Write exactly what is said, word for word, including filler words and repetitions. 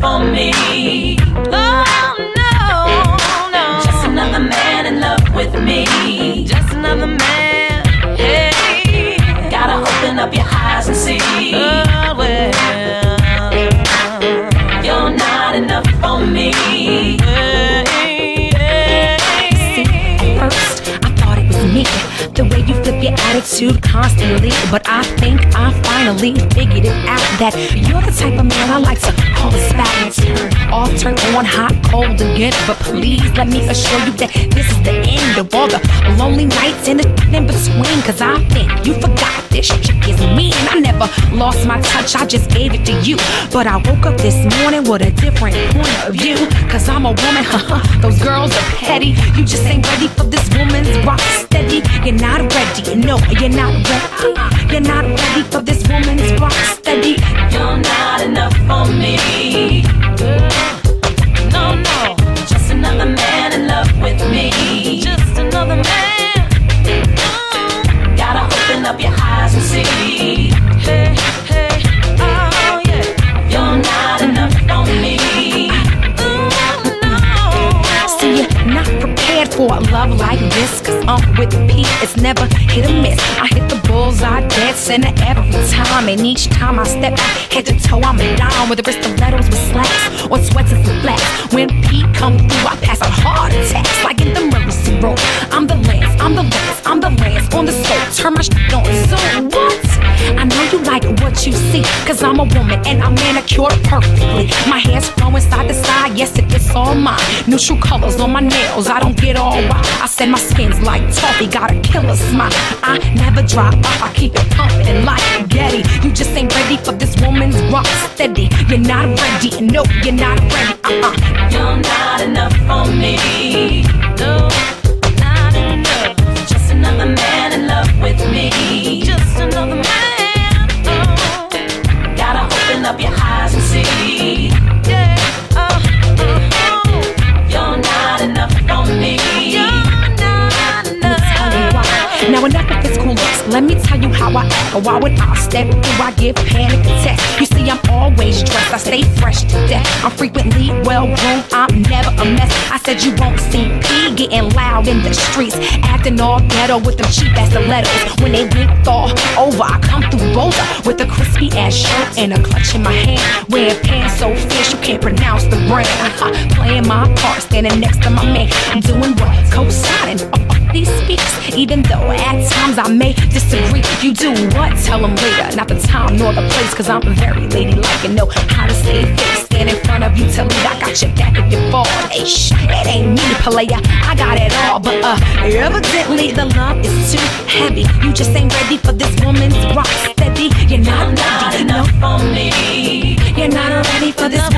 for me. Oh no, no. Just another man in love with me. Just another man. Hey, gotta open up your eyes and see. Oh well, you're not enough for me. Hey, hey. See, at first I thought it was me, the way you flip your attitude constantly. But I think I finally figured it out, that you're the type of man I like to call a spat and turn off, turn on, hot, cold again. But please let me assure you that this is the end of all the lonely nights and the in between. Cause I think you forgot this chick is mean. I never lost my touch, I just gave it to you. But I woke up this morning with a different point of view. Cause I'm a woman, haha, those girls are petty. You just ain't ready for this woman's rock steady. You're not ready, no, you're not ready. You're not ready for this woman's rock steady. You're not enough for me. No, no, just another man in love with me. Just another man. Mm. Gotta open up your eyes and see. Hey, hey, oh yeah. You're not enough for me. Mm, no. See, you're not prepared for a love like this. Cause I'm with Pete, it's never hit or miss. I hit the bullseye dead center every time. And each time I step out head to toe, I'm a dime. Whether it's stilettos with slacks or sweats and flats. When Pete come through, I pass a heart attack like in the emergency room. I'm the Lance, I'm the Lance, I'm the Lance on the soap. Turn my shit on Zoom. What? I know you like what you see, cause I'm a woman and I'm manicured perfectly. My hair's flowing side to side, yes it is all mine. Neutral colors on my nails, I don't get all wild. I said my skin's like toffee, got a killer smile. I never drop off, I keep it pumping like spaghetti. You just ain't ready for this woman's rock steady. You're not ready, no, you're not ready, uh-uh. You're not enough for me. No, not enough. Just another man in love with me. Just another man. Oh, gotta open up your eyes and see. Yeah, oh, oh, oh. You're not enough for me. You're not enough. Tell me why. Now enough of this cool looks, let me tell you how I act. Or why would I step through, I give panic attacks. You see I'm always dressed, I stay fresh to death. I'm frequently well groomed, I'm never a mess. I said you won't see P getting loud in the streets, acting all ghetto with them cheap ass stilettos. When they went thaw over, I come through bolder with a crispy ass shirt and a clutch in my hand. Wearing pants so fierce you can't pronounce the brand. Playing my part, standing next to my man, doing what? Co-signing off these speaks. Even though at times I may disagree, you do what? Tell them later, not the time nor the place. Cause I'm very ladylike and know how to stay face. Stand in front of you, tell me I got your back if you fall. Hey, shh, it ain't me, player, I got it all. But uh, evidently the love is too heavy. You just ain't ready for this woman's rock steady. You're not You're not ready, enough no. for me. You're not ready for this